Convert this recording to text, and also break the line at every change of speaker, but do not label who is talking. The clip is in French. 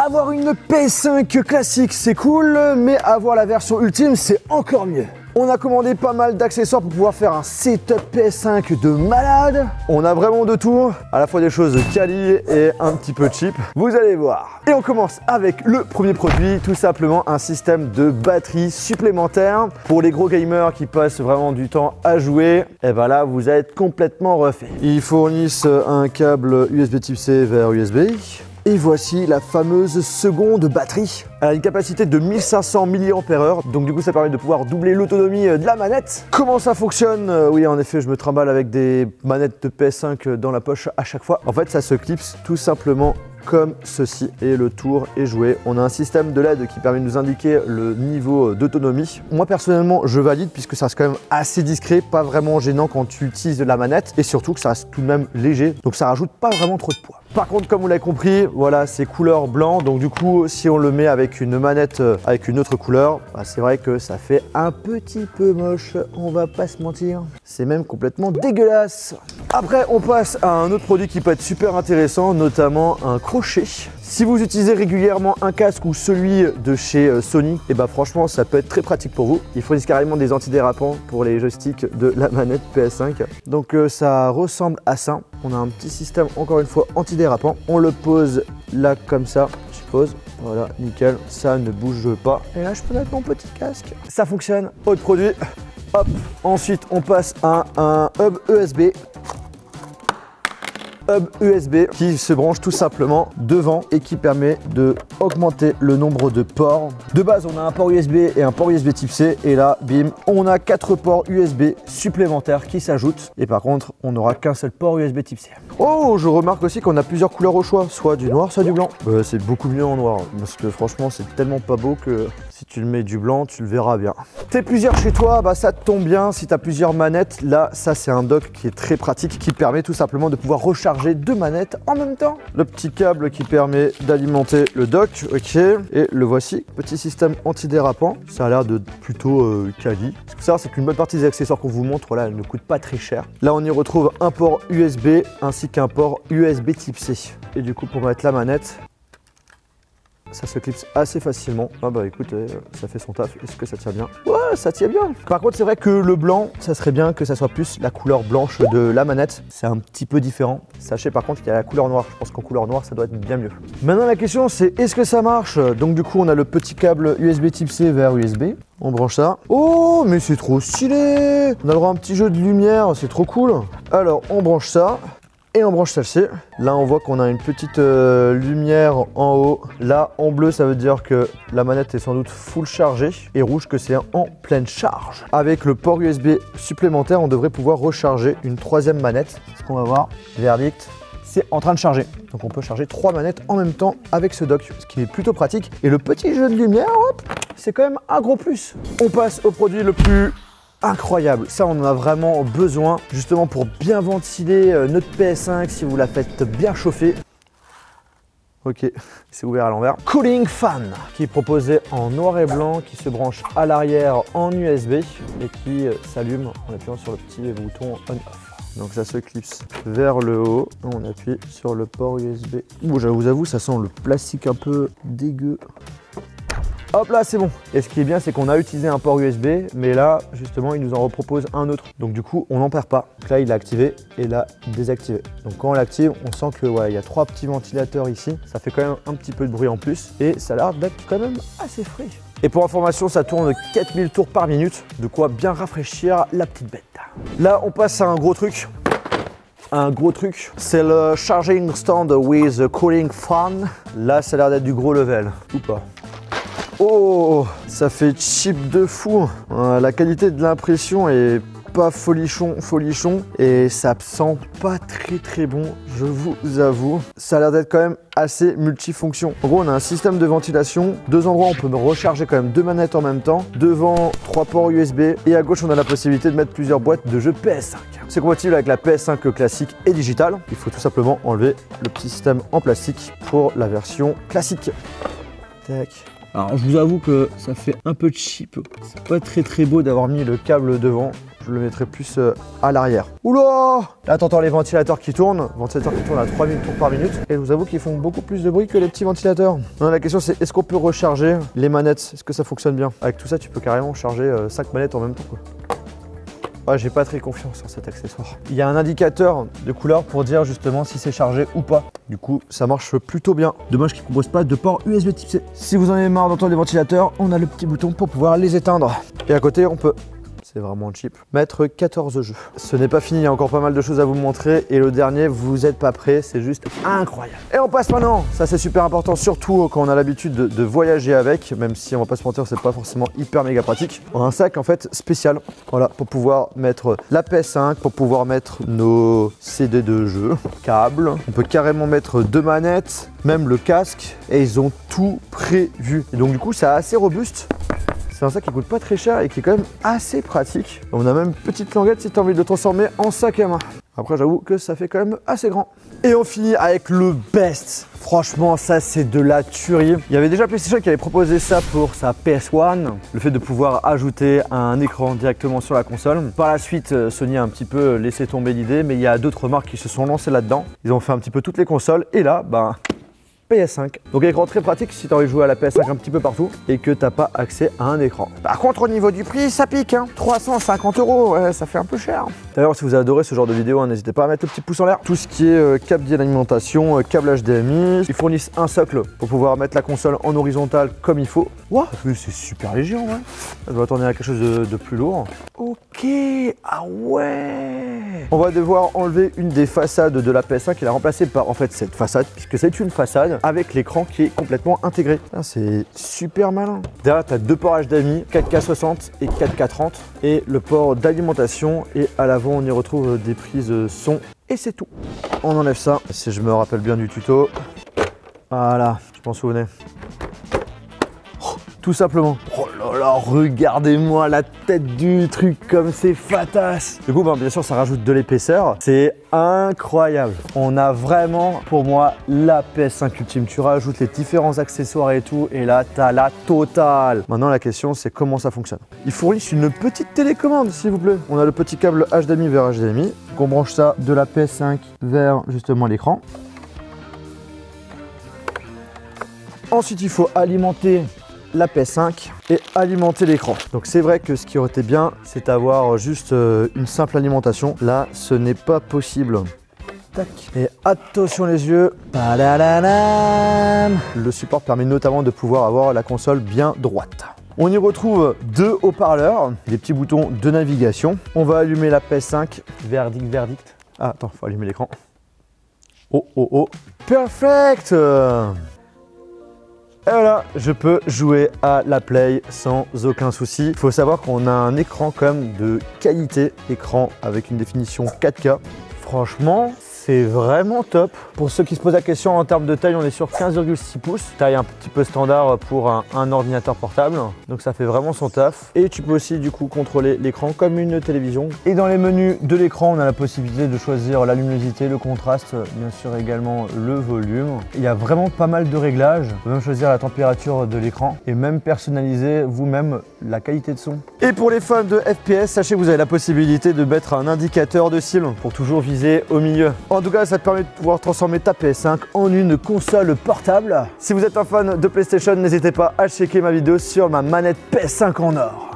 Avoir une PS5 classique, c'est cool, mais avoir la version ultime, c'est encore mieux. On a commandé pas mal d'accessoires pour pouvoir faire un setup PS5 de malade. On a vraiment de tout, à la fois des choses quali et un petit peu cheap. Vous allez voir. Et on commence avec le premier produit, tout simplement un système de batterie supplémentaire. Pour les gros gamers qui passent vraiment du temps à jouer, et ben là, vous êtes complètement refait. Ils fournissent un câble USB Type C vers USB. Et voici la fameuse seconde batterie. Elle a une capacité de 1500 mAh, donc du coup ça permet de pouvoir doubler l'autonomie de la manette. Comment ça fonctionne? Oui, en effet, je me trimballe avec des manettes de PS5 dans la poche à chaque fois. En fait, ça se clipse tout simplement comme ceci et le tour est joué. On a un système de LED qui permet de nous indiquer le niveau d'autonomie. Moi personnellement je valide puisque ça reste quand même assez discret, pas vraiment gênant quand tu utilises la manette et surtout que ça reste tout de même léger, donc ça rajoute pas vraiment trop de poids. Par contre, comme vous l'avez compris, voilà, c'est couleur blanc, donc du coup si on le met avec une manette avec une autre couleur, bah, c'est vrai que ça fait un petit peu moche, on va pas se mentir. C'est même complètement dégueulasse. Après on passe à un autre produit qui peut être super intéressant, notamment un crochet. Si vous utilisez régulièrement un casque ou celui de chez Sony, et bah franchement ça peut être très pratique pour vous. Il fournissent carrément des antidérapants pour les joysticks de la manette PS5. Donc ça ressemble à ça. On a un petit système encore une fois antidérapant. On le pose là comme ça. Je pose. Voilà, nickel. Ça ne bouge pas. Et là je peux mettre mon petit casque. Ça fonctionne. Autre produit. Hop. Ensuite on passe à un hub USB. USB qui se branche tout simplement devant et qui permet de augmenter le nombre de ports. De base, on a un port USB et un port USB Type C et là, bim, on a 4 ports USB supplémentaires qui s'ajoutent et par contre, on n'aura qu'un seul port USB Type C. Oh, je remarque aussi qu'on a plusieurs couleurs au choix, soit du noir, soit du blanc. C'est beaucoup mieux en noir parce que franchement, c'est tellement pas beau que si tu le mets du blanc, tu le verras bien. T'es plusieurs chez toi, bah ça tombe bien. Si tu as plusieurs manettes, là, ça c'est un dock qui est très pratique, qui permet tout simplement de pouvoir recharger deux manettes en même temps. Le petit câble qui permet d'alimenter le dock, ok. Et le voici, petit système antidérapant. Ça a l'air de plutôt quali. Ce qu'il faut savoir, c'est qu'une bonne partie des accessoires qu'on vous montre, là, elle ne coûte pas très cher. Là, on y retrouve un port USB ainsi qu'un port USB Type C. Et du coup, pour mettre la manette, ça se clipse assez facilement. Ah bah écoutez, ça fait son taf. Est-ce que ça tient bien? Ouais, ça tient bien. Par contre, c'est vrai que le blanc, ça serait bien que ça soit plus la couleur blanche de la manette. C'est un petit peu différent. Sachez par contre qu'il y a la couleur noire. Je pense qu'en couleur noire, ça doit être bien mieux. Maintenant, la question, c'est est-ce que ça marche? Donc du coup, on a le petit câble USB Type C vers USB. On branche ça. Oh, mais c'est trop stylé! On a le droit à un petit jeu de lumière, c'est trop cool. Alors, on branche ça. Et on branche celle-ci. Là, on voit qu'on a une petite lumière en haut. Là, en bleu, ça veut dire que la manette est sans doute full chargée. Et rouge, que c'est en pleine charge. Avec le port USB supplémentaire, on devrait pouvoir recharger une troisième manette. Ce qu'on va voir, verdict, c'est en train de charger. Donc, on peut charger 3 manettes en même temps avec ce dock, ce qui est plutôt pratique. Et le petit jeu de lumière, hop, c'est quand même un gros plus. On passe au produit le plus incroyable, ça on en a vraiment besoin justement pour bien ventiler notre PS5 si vous la faites bien chauffer. Ok, c'est ouvert à l'envers. Cooling fan qui est proposé en noir et blanc, qui se branche à l'arrière en USB et qui s'allume en appuyant sur le petit bouton on-off. Donc ça se clipse vers le haut, on appuie sur le port USB. Ouh, je vous avoue, ça sent le plastique un peu dégueu. Hop là, c'est bon. Et ce qui est bien, c'est qu'on a utilisé un port USB, mais là, justement, il nous en repropose un autre. Donc du coup, on n'en perd pas. Donc là, il est activé et là, désactivé. Donc quand on l'active, on sent que ouais, il y a 3 petits ventilateurs ici. Ça fait quand même un petit peu de bruit en plus et ça a l'air d'être quand même assez frais. Et pour information, ça tourne 4000 tours par minute, de quoi bien rafraîchir la petite bête. Là, on passe à un gros truc. Un gros truc, c'est le charging stand with cooling fan. Là, ça a l'air d'être du gros level, ou pas? Oh, ça fait cheap de fou. La qualité de l'impression est pas folichon et ça sent pas très bon, je vous avoue. Ça a l'air d'être quand même assez multifonction. En gros, on a un système de ventilation, 2 endroits on peut recharger quand même 2 manettes en même temps, devant 3 ports USB et à gauche on a la possibilité de mettre plusieurs boîtes de jeux PS5. C'est compatible avec la PS5 classique et digitale. Il faut tout simplement enlever le petit système en plastique pour la version classique. Tac. Alors je vous avoue que ça fait un peu cheap, c'est pas très beau d'avoir mis le câble devant. Je le mettrai plus à l'arrière. Oula! Là, t'entends les ventilateurs qui tournent. Ventilateurs qui tournent à 3000 tours par minute. Et je vous avoue qu'ils font beaucoup plus de bruit que les petits ventilateurs. Non, la question c'est est-ce qu'on peut recharger les manettes? Est-ce que ça fonctionne bien? Avec tout ça, tu peux carrément charger 5 manettes en même temps, quoi. Ouais, j'ai pas très confiance en cet accessoire. Il y a un indicateur de couleur pour dire justement si c'est chargé ou pas. Du coup, ça marche plutôt bien. Dommage qu'il ne propose pas de port USB type C. Si vous en avez marre d'entendre les ventilateurs, on a le petit bouton pour pouvoir les éteindre. Et à côté, on peut, c'est vraiment cheap, mettre 14 jeux. Ce n'est pas fini, il y a encore pas mal de choses à vous montrer. Et le dernier, vous n'êtes pas prêts, c'est juste incroyable. Et on passe maintenant, ça c'est super important, surtout quand on a l'habitude de voyager avec, même si on va pas se mentir, c'est pas forcément hyper méga pratique. On a un sac en fait spécial, voilà, pour pouvoir mettre la PS5, pour pouvoir mettre nos CD de jeu, câbles. On peut carrément mettre 2 manettes, même le casque, et ils ont tout prévu. Et donc du coup, c'est assez robuste. C'est un sac qui coûte pas très cher et qui est quand même assez pratique. On a même une petite languette si tu as envie de le transformer en sac à main. Après, j'avoue que ça fait quand même assez grand. Et on finit avec le best. Franchement, ça, c'est de la tuerie. Il y avait déjà PlayStation qui avait proposé ça pour sa PS1. Le fait de pouvoir ajouter un écran directement sur la console. Par la suite, Sony a un petit peu laissé tomber l'idée, mais il y a d'autres marques qui se sont lancées là-dedans. Ils ont fait un petit peu toutes les consoles. Et là, ben... PS5. Donc écran très pratique si tu as envie de jouer à la PS5 un petit peu partout et que tu n'as pas accès à un écran. Par contre au niveau du prix ça pique hein. 350 €, ouais, ça fait un peu cher. D'ailleurs si vous avez adoré ce genre de vidéo, n'hésitez pas à mettre le petit pouce en l'air. Tout ce qui est câble d'alimentation, câble HDMI, ils fournissent un socle pour pouvoir mettre la console en horizontale comme il faut. Waouh, c'est super léger en vrai. Je vais attendre à quelque chose de plus lourd. Ok, ah ouais. On va devoir enlever une des façades de la PS5 et la remplacer par en fait cette façade, puisque c'est une façade avec l'écran qui est complètement intégré. C'est super malin. Derrière, tu as 2 ports HDMI, 4K60 et 4K30 et le port d'alimentation. Et à l'avant, on y retrouve des prises son et c'est tout. On enlève ça, si je me rappelle bien du tuto. Voilà, je m'en souvenais. Tout simplement. Oh là là, regardez-moi la tête du truc comme c'est fatas. Du coup, bien sûr, ça rajoute de l'épaisseur. C'est incroyable. On a vraiment, pour moi, la PS5 ultime. Tu rajoutes les différents accessoires et tout, et là, tu as la totale. Maintenant, la question, c'est comment ça fonctionne. Ils fournissent une petite télécommande, s'il vous plaît. On a le petit câble HDMI vers HDMI. Donc, on branche ça de la PS5 vers, justement, l'écran. Ensuite, il faut alimenter la PS5 et alimenter l'écran. Donc c'est vrai que ce qui aurait été bien, c'est d'avoir juste une simple alimentation. Là, ce n'est pas possible. Tac. Et attention les yeux. Le support permet notamment de pouvoir avoir la console bien droite. On y retrouve 2 haut-parleurs, des petits boutons de navigation. On va allumer la PS5. Verdict. Ah, attends, faut allumer l'écran. Oh. Perfect. Et voilà, je peux jouer à la Play sans aucun souci. Il faut savoir qu'on a un écran quand même de qualité, écran avec une définition 4K. Franchement, c'est vraiment top. Pour ceux qui se posent la question en termes de taille, on est sur 15,6 pouces. Taille un petit peu standard pour un ordinateur portable. Donc ça fait vraiment son taf. Et tu peux aussi du coup contrôler l'écran comme une télévision. Et dans les menus de l'écran, on a la possibilité de choisir la luminosité, le contraste, bien sûr également le volume. Il y a vraiment pas mal de réglages. Vous pouvez même choisir la température de l'écran et même personnaliser vous-même la qualité de son. Et pour les fans de FPS, sachez que vous avez la possibilité de mettre un indicateur de cible pour toujours viser au milieu. En tout cas, ça te permet de pouvoir transformer ta PS5 en une console portable. Si vous êtes un fan de PlayStation, n'hésitez pas à checker ma vidéo sur ma manette PS5 en or.